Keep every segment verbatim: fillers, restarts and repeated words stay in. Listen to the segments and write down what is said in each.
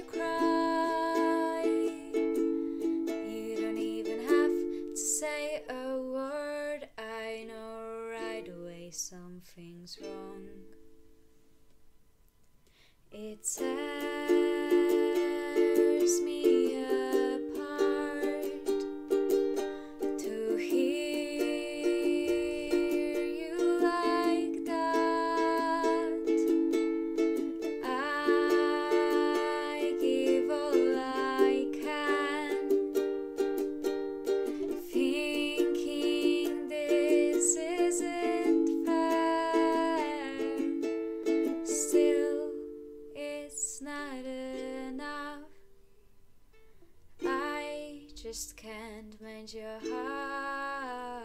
you cry. You don't even have to say a word. I know right away something's wrong. It tears me apart to hear you like that. I give all I can, thinking this isn't fair. Still, it's not enough. I just can't mend your heart.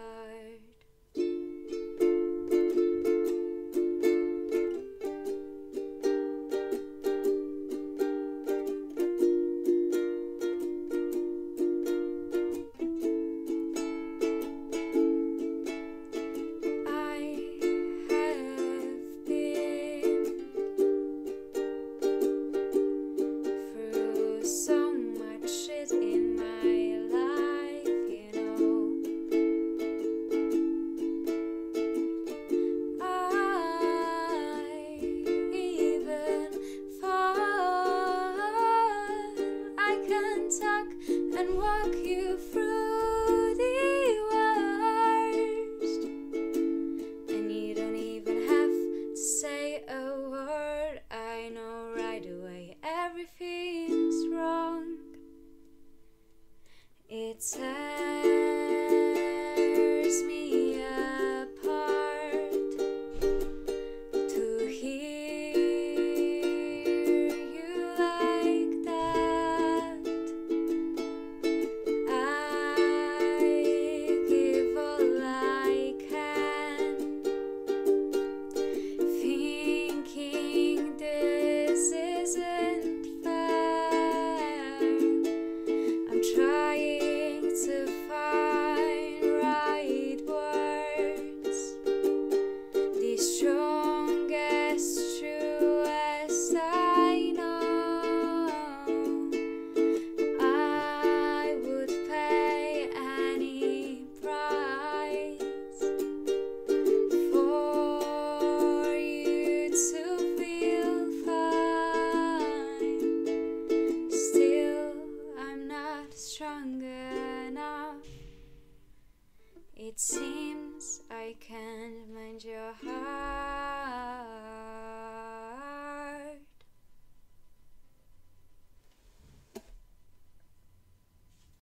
And walk you through the worst, and you don't even have to say a word. I know right away everything's wrong. It tears me apart to hear you like that. Trying to find right words, the strongest, truest I know. I would pay any price for you to feel fine. Still, I'm not strong enough. It seems I can't mend your heart.